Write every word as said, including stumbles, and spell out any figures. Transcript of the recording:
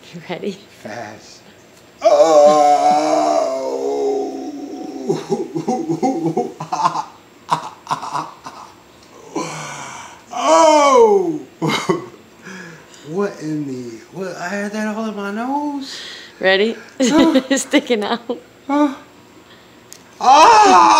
You ready? Fast. Oh! Oh! What in the... What? I had that all in my nose? Ready? Sticking out. Ah!